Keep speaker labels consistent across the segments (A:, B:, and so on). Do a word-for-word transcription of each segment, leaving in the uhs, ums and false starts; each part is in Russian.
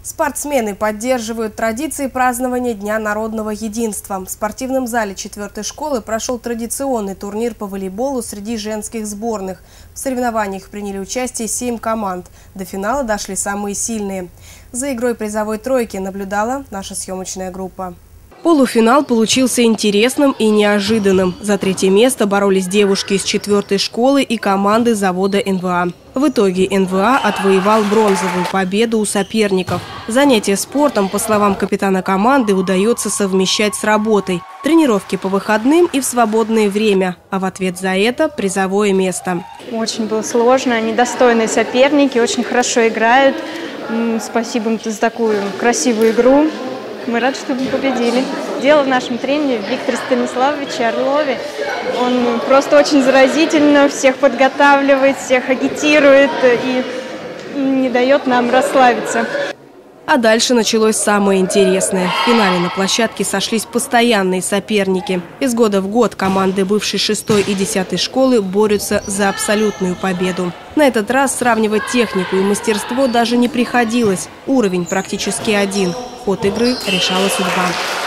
A: Спортсмены поддерживают традиции празднования Дня народного единства. В спортивном зале четвёртой школы прошел традиционный турнир по волейболу среди женских сборных. В соревнованиях приняли участие семь команд. До финала дошли самые сильные. За игрой призовой тройки наблюдала наша съемочная группа. Полуфинал получился интересным и неожиданным. За третье место боролись девушки из четвёртой школы и команды завода эн вэ а. В итоге эн вэ а отвоевал бронзовую победу у соперников. Занятие спортом, по словам капитана команды, удается совмещать с работой. Тренировки по выходным и в свободное время. А в ответ за это призовое место.
B: Очень было сложно. Они достойные соперники, очень хорошо играют. Спасибо им за такую красивую игру. Мы рады, что мы победили. Дело в нашем тренере Викторе Станиславовиче Орлове. Он просто очень заразительно всех подготавливает, всех агитирует и не дает нам расслабиться.
A: А дальше началось самое интересное. В финале на площадке сошлись постоянные соперники. Из года в год команды бывшей шестой и десятой школы борются за абсолютную победу. На этот раз сравнивать технику и мастерство даже не приходилось. Уровень практически один. Ход игры решала судьба.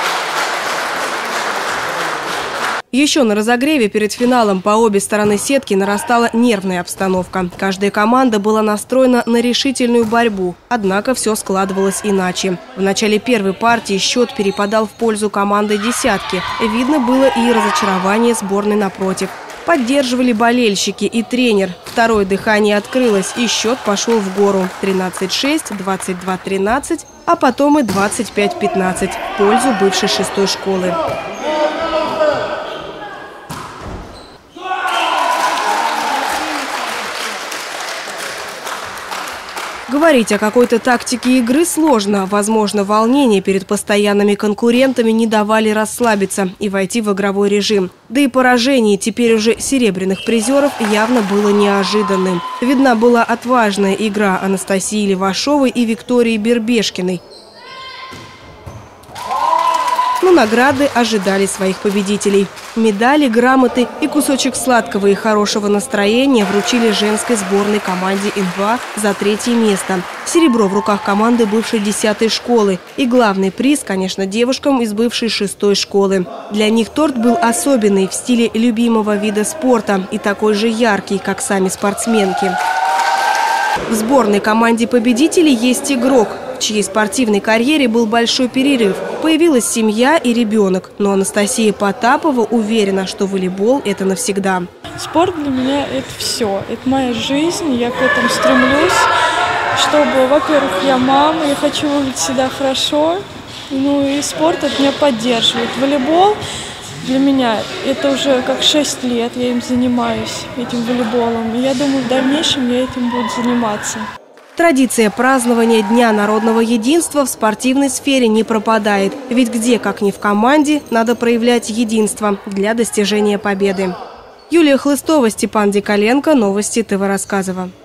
A: Еще на разогреве перед финалом по обе стороны сетки нарастала нервная обстановка. Каждая команда была настроена на решительную борьбу. Однако все складывалось иначе. В начале первой партии счет перепадал в пользу команды «десятки». Видно было и разочарование сборной напротив. Поддерживали болельщики и тренер. Второе дыхание открылось, и счет пошел в гору. тринадцать шесть, двадцать два тринадцать, а потом и двадцать пять пятнадцать в пользу бывшей шестой школы. Говорить о какой-то тактике игры сложно. Возможно, волнение перед постоянными конкурентами не давали расслабиться и войти в игровой режим. Да и поражение теперь уже серебряных призеров явно было неожиданным. Видна была отважная игра Анастасии Левашовой и Виктории Бербешкиной. Но награды ожидали своих победителей. Медали, грамоты и кусочек сладкого и хорошего настроения вручили женской сборной команде эн вэ а за третье место. Серебро в руках команды бывшей десятой школы. И главный приз, конечно, девушкам из бывшей шестой школы. Для них торт был особенный, в стиле любимого вида спорта и такой же яркий, как сами спортсменки. В сборной команде победителей есть игрок, в чьей спортивной карьере был большой перерыв. Появилась семья и ребенок. Но Анастасия Потапова уверена, что волейбол – это навсегда.
C: Спорт для меня – это все. Это моя жизнь, я к этому стремлюсь. Чтобы, во-первых, я мама, я хочу выглядеть всегда хорошо. Ну и спорт от меня поддерживает. Волейбол для меня это уже как шесть лет, я им занимаюсь, этим волейболом. И я думаю, в дальнейшем я этим буду заниматься.
A: Традиция празднования Дня народного единства в спортивной сфере не пропадает. Ведь где, как ни в команде, надо проявлять единство для достижения победы. Юлия Хлыстова, Степан Диколенко, новости тэ вэ Рассказово.